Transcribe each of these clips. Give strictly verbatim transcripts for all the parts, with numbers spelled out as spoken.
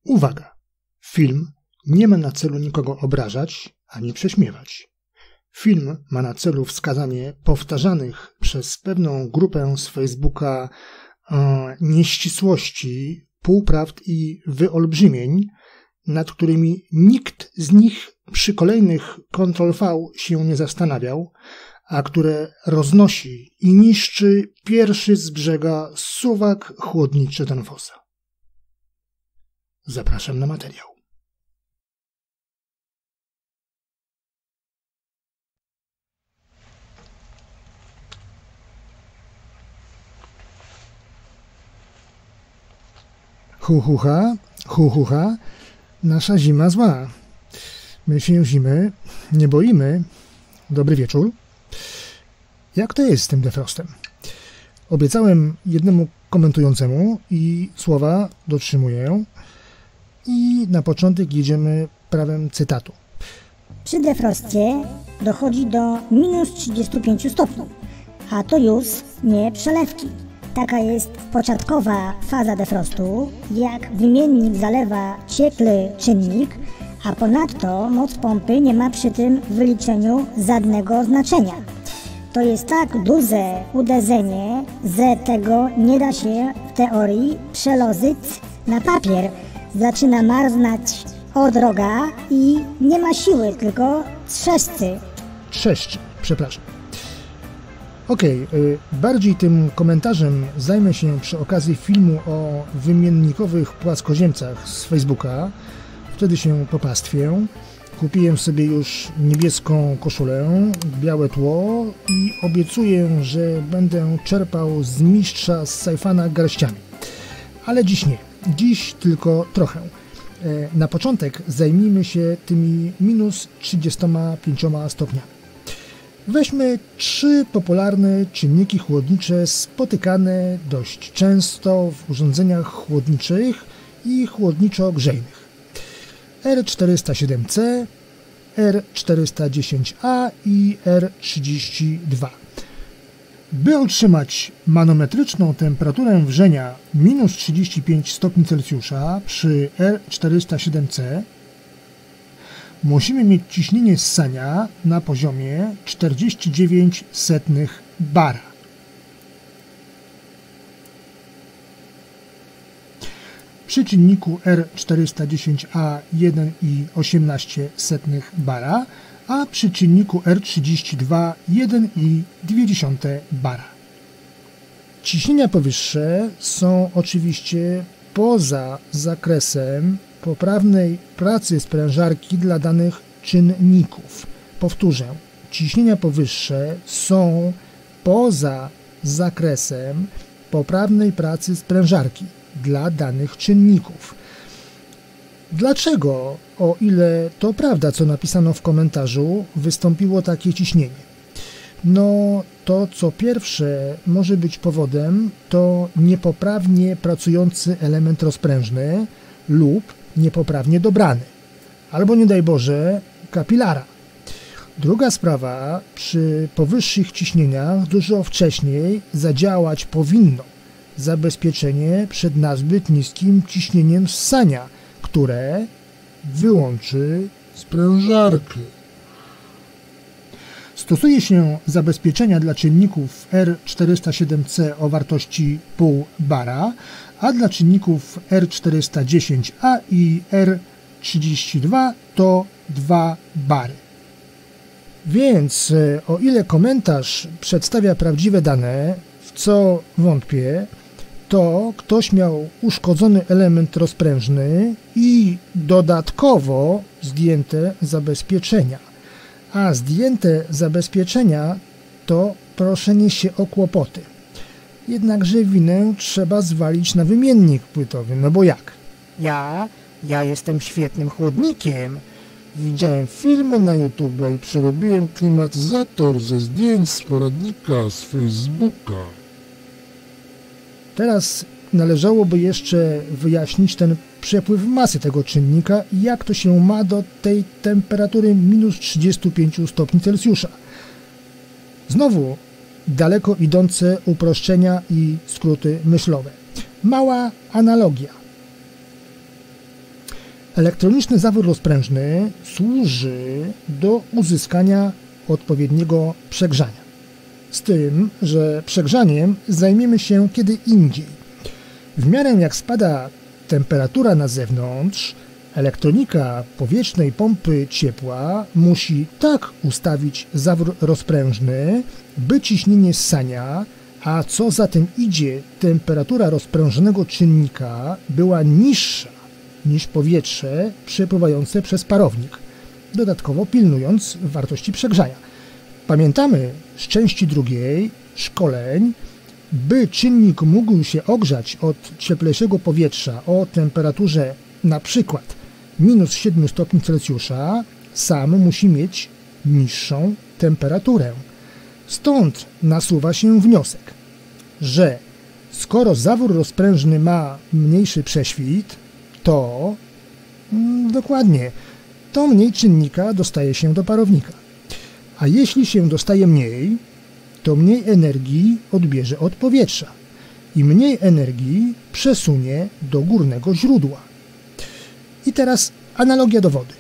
Uwaga! Film nie ma na celu nikogo obrażać ani prześmiewać. Film ma na celu wskazanie powtarzanych przez pewną grupę z Facebooka e, nieścisłości, półprawd i wyolbrzymień, nad którymi nikt z nich przy kolejnych kontrol V się nie zastanawiał, a które roznosi i niszczy pierwszy z brzega suwak chłodniczy Danfossa. Zapraszam na materiał. Hu, hu, ha, hu, hu, ha. Nasza zima zła. My się zimy nie boimy. Dobry wieczór. Jak to jest z tym defrostem? Obiecałem jednemu komentującemu i słowa dotrzymuję. I na początek jedziemy prawem cytatu. Przy defrostie dochodzi do minus trzydziestu pięciu stopni, a to już nie przelewki. Taka jest początkowa faza defrostu, jak wymiennik zalewa ciekły czynnik, a ponadto moc pompy nie ma przy tym wyliczeniu żadnego znaczenia. To jest tak duże uderzenie, że tego nie da się w teorii przełożyć na papier. Zaczyna marznąć odroga i nie ma siły, tylko trzeszczy. Trzeszczy, przepraszam. Okej, okay, bardziej tym komentarzem zajmę się przy okazji filmu o wymiennikowych płaskoziemcach z Facebooka. Wtedy się popastwię. Kupiłem sobie już niebieską koszulę, białe tło i obiecuję, że będę czerpał z mistrza z Sajfana garściami. Ale dziś nie. Dziś tylko trochę. Na początek zajmijmy się tymi minus trzydziestoma pięcioma stopniami. Weźmy trzy popularne czynniki chłodnicze spotykane dość często w urządzeniach chłodniczych i chłodniczo-grzejnych. R czterysta siedem C, R czterysta dziesięć A i R trzydzieści dwa. By otrzymać manometryczną temperaturę wrzenia minus trzydzieści pięć stopni Celsjusza przy R czterysta siedem C, musimy mieć ciśnienie ssania na poziomie czterdzieści dziewięć setnych bara. Przy czynniku R czterysta dziesięć A jeden i osiemnaście setnych bara, a przy czynniku R trzydzieści dwa jeden i dwie dziesiąte bara. Ciśnienia powyższe są oczywiście poza zakresem poprawnej pracy sprężarki dla danych czynników. Powtórzę, ciśnienia powyższe są poza zakresem poprawnej pracy sprężarki dla danych czynników. Dlaczego, o ile to prawda, co napisano w komentarzu, wystąpiło takie ciśnienie? No, to co pierwsze może być powodem, to niepoprawnie pracujący element rozprężny lub niepoprawnie dobrany, albo nie daj Boże, kapilara. Druga sprawa, przy powyższych ciśnieniach dużo wcześniej zadziałać powinno zabezpieczenie przed nazbyt niskim ciśnieniem ssania, które wyłączy sprężarkę. Stosuje się zabezpieczenia dla czynników R czterysta siedem C o wartości pół bara, a dla czynników R czterysta dziesięć A i R trzydzieści dwa to dwa bary. Więc o ile komentarz przedstawia prawdziwe dane, w co wątpię, to ktoś miał uszkodzony element rozprężny i dodatkowo zdjęte zabezpieczenia. A zdjęte zabezpieczenia to proszenie się o kłopoty. Jednakże winę trzeba zwalić na wymiennik płytowy, no bo jak? Ja, ja jestem świetnym chłodnikiem. Widziałem filmy na YouTube i przerobiłem klimatyzator ze zdjęć z poradnika z Facebooka. Teraz należałoby jeszcze wyjaśnić ten przepływ masy tego czynnika i jak to się ma do tej temperatury minus trzydziestu pięciu stopni Celsjusza. Znowu daleko idące uproszczenia i skróty myślowe. Mała analogia. Elektroniczny zawór rozprężny służy do uzyskania odpowiedniego przegrzania. Z tym, że przegrzaniem zajmiemy się kiedy indziej. W miarę jak spada temperatura na zewnątrz, elektronika powietrznej pompy ciepła musi tak ustawić zawór rozprężny, by ciśnienie ssania, a co za tym idzie, temperatura rozprężonego czynnika była niższa niż powietrze przepływające przez parownik, dodatkowo pilnując wartości przegrzania. Pamiętamy z części drugiej szkoleń, by czynnik mógł się ogrzać od cieplejszego powietrza o temperaturze na przykład minus siedem stopni Celsjusza, sam musi mieć niższą temperaturę. Stąd nasuwa się wniosek, że skoro zawór rozprężny ma mniejszy prześwit, to mm, dokładnie, to mniej czynnika dostaje się do parownika. A jeśli się dostaje mniej, to mniej energii odbierze od powietrza i mniej energii przesunie do górnego źródła. I teraz analogia do wody.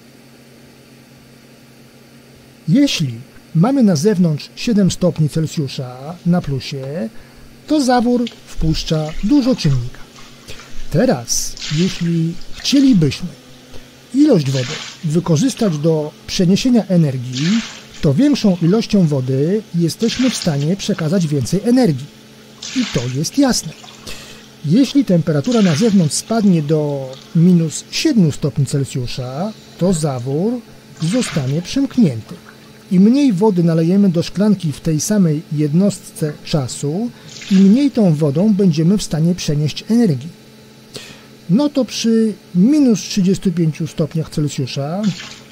Jeśli mamy na zewnątrz siedem stopni Celsjusza na plusie, to zawór wpuszcza dużo czynnika. Teraz, jeśli chcielibyśmy ilość wody wykorzystać do przeniesienia energii, to większą ilością wody jesteśmy w stanie przekazać więcej energii. I to jest jasne. Jeśli temperatura na zewnątrz spadnie do minus siedem stopni Celsjusza, to zawór zostanie przymknięty. Im mniej wody nalejemy do szklanki w tej samej jednostce czasu, im mniej tą wodą będziemy w stanie przenieść energii. No to przy minus trzydziestu pięciu stopniach Celsjusza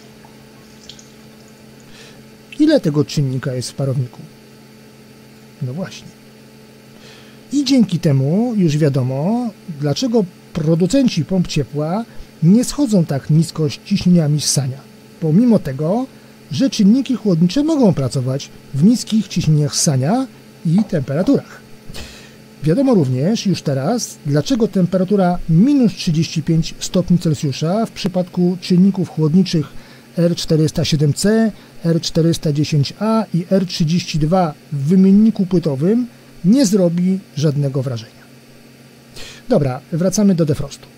ile tego czynnika jest w parowniku? No właśnie. I dzięki temu już wiadomo, dlaczego producenci pomp ciepła nie schodzą tak nisko z ciśnieniami ssania, pomimo tego, że czynniki chłodnicze mogą pracować w niskich ciśnieniach ssania i temperaturach. Wiadomo również już teraz, dlaczego temperatura minus trzydzieści pięć stopni Celsjusza w przypadku czynników chłodniczych R czterysta siedem C, R czterysta dziesięć A i R trzydzieści dwa w wymienniku płytowym nie zrobi żadnego wrażenia. Dobra, wracamy do defrostu.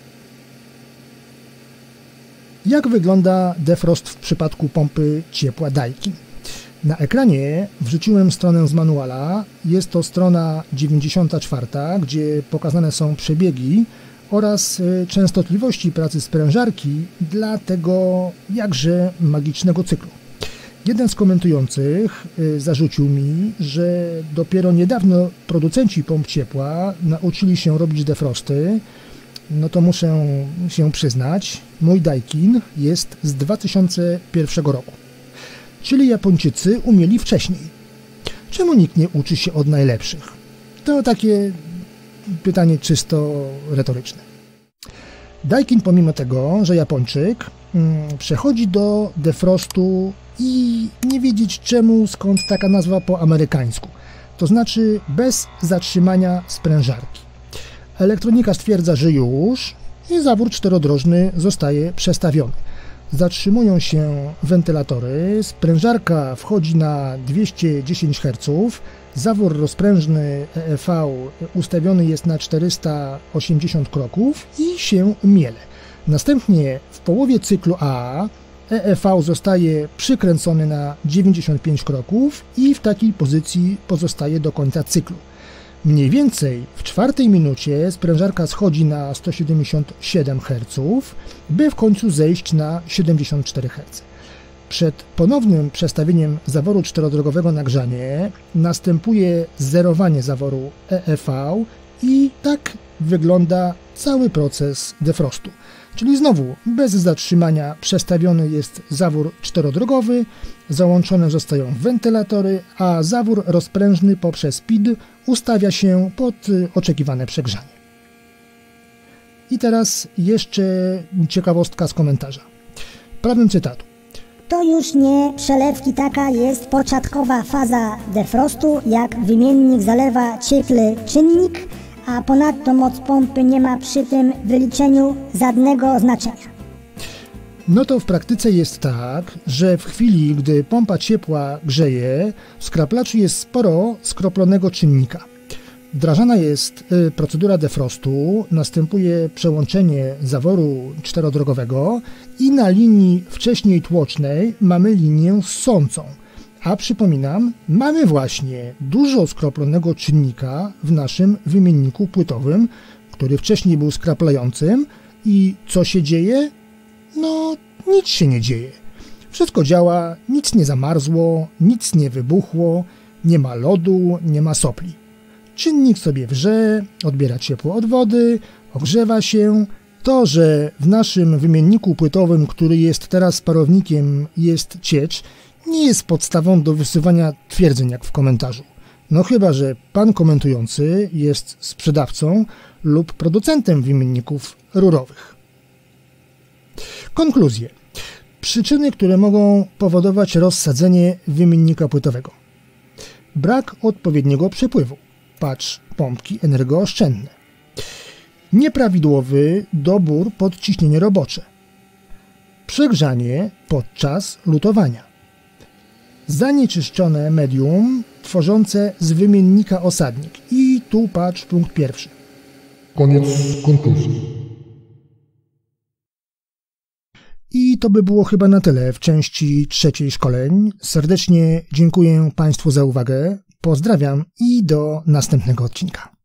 Jak wygląda defrost w przypadku pompy ciepła Daikin? Na ekranie wrzuciłem stronę z manuala. Jest to strona dziewięćdziesiąta czwarta, gdzie pokazane są przebiegi oraz częstotliwości pracy sprężarki dla tego jakże magicznego cyklu. Jeden z komentujących zarzucił mi, że dopiero niedawno producenci pomp ciepła nauczyli się robić defrosty. No to muszę się przyznać, mój Daikin jest z dwa tysiące pierwszego roku. Czyli Japończycy umieli wcześniej. Czemu nikt nie uczy się od najlepszych? To takie pytanie czysto retoryczne. Daikin, pomimo tego, że Japończyk, hmm, przechodzi do defrostu i nie wiedzieć czemu, skąd taka nazwa po amerykańsku. To znaczy bez zatrzymania sprężarki. Elektronika stwierdza, że już i zawór czterodrożny zostaje przestawiony. Zatrzymują się wentylatory, sprężarka wchodzi na dwieście dziesięć herców, zawór rozprężny E E V ustawiony jest na czterysta osiemdziesiąt kroków i się miele. Następnie w połowie cyklu A E E V zostaje przykręcony na dziewięćdziesiąt pięć kroków i w takiej pozycji pozostaje do końca cyklu. Mniej więcej w czwartej minucie sprężarka schodzi na sto siedemdziesiąt siedem herców, by w końcu zejść na siedemdziesiąt cztery herce. Przed ponownym przestawieniem zaworu czterodrogowego na grzanie następuje zerowanie zaworu E E V i tak wygląda cały proces defrostu. Czyli znowu bez zatrzymania przestawiony jest zawór czterodrogowy, załączone zostają wentylatory, a zawór rozprężny poprzez P I D ustawia się pod oczekiwane przegrzanie. I teraz jeszcze ciekawostka z komentarza. Prawem cytatu. To już nie przelewki, taka jest początkowa faza defrostu, jak wymiennik zalewa ciepły czynnik, a ponadto moc pompy nie ma przy tym wyliczeniu żadnego znaczenia. No to w praktyce jest tak, że w chwili, gdy pompa ciepła grzeje, w skraplaczu jest sporo skroplonego czynnika. Wdrażana jest procedura defrostu, następuje przełączenie zaworu czterodrogowego i na linii wcześniej tłocznej mamy linię ssącą. A przypominam, mamy właśnie dużo skroplonego czynnika w naszym wymienniku płytowym, który wcześniej był skraplającym i co się dzieje? No, nic się nie dzieje. Wszystko działa, nic nie zamarzło, nic nie wybuchło, nie ma lodu, nie ma sopli. Czynnik sobie wrze, odbiera ciepło od wody, ogrzewa się. To, że w naszym wymienniku płytowym, który jest teraz parownikiem, jest ciecz, nie jest podstawą do wysuwania twierdzeń jak w komentarzu. No chyba że pan komentujący jest sprzedawcą lub producentem wymienników rurowych. Konkluzje. Przyczyny, które mogą powodować rozsadzenie wymiennika płytowego. Brak odpowiedniego przepływu. Patrz, pompki energooszczędne. Nieprawidłowy dobór pod ciśnienie robocze. Przegrzanie podczas lutowania. Zanieczyszczone medium tworzące z wymiennika osadnik. I tu patrz punkt pierwszy. Koniec konkluzji. I to by było chyba na tyle w części trzeciej szkoleń. Serdecznie dziękuję Państwu za uwagę. Pozdrawiam i do następnego odcinka.